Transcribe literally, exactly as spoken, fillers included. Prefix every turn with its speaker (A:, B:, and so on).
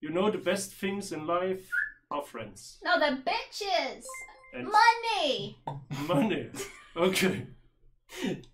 A: You know the best things in life are friends.
B: No, the bitches.
A: And
B: Money.
A: money. Okay.